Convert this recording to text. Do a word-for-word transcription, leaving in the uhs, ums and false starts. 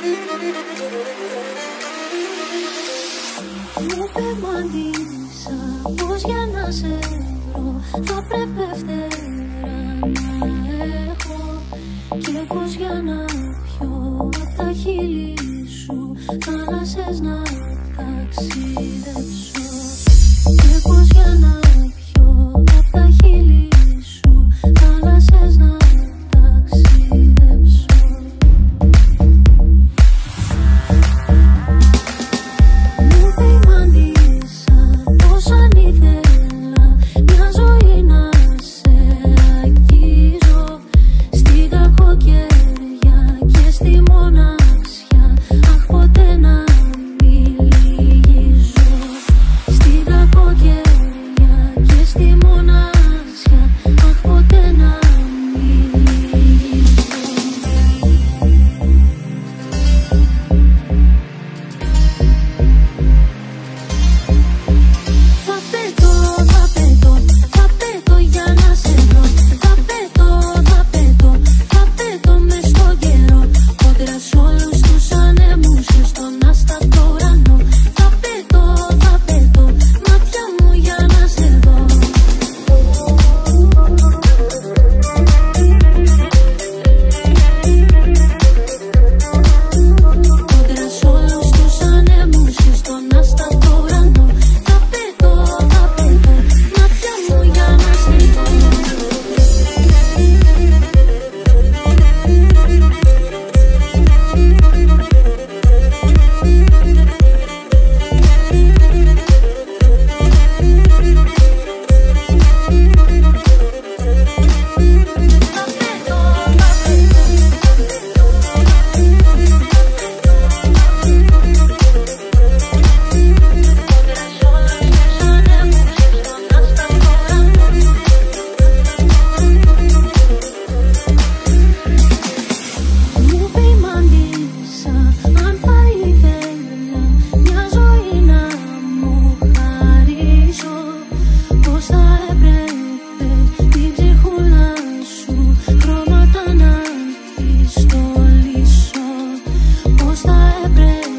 Μου πεμάντησα πως για να σε βρω θα πρέπει ευθέρα να έχω, και πως για να πιω απ' τα χείλη σου θάλασσες να ταξιδέψω, και πως για να πιω απ' τα χείλη σου θάλασσες να ταξιδέψω. Μου πειμάντησα πως αν ήθελα μια ζωή να σε αγγίζω, στην κακοκαιρία και στη μοναξιά, αχ ποτέ να μην λυγίζω. Στην κακοκαιρία και στη μοναξιά, αχ ποτέ να μην λυγίζω. Θα πέτω, θα πέτω, θα πέτω για να σε βρω. Θα πέτω, θα πέτω, θα πέτω μες στον καιρό, κόντρα σ' όλους τους ανέμους και στον άστατο ουρανό. Θα πέτω, θα πέτω, μάτια μου για να σε δω. Κόντρα σ' όλους τους ανέμους και στον άστατο ουρανό. Θα πέτω, θα πέτω, μάτια μου για να σε δω. Μου πειμάντησα αν θα ήθελα μια ζωή να μου χαρίσω, πως θα έπρεπε την ψυχούλα σου χρώματα να τη στολίσω, πως θα έπρεπε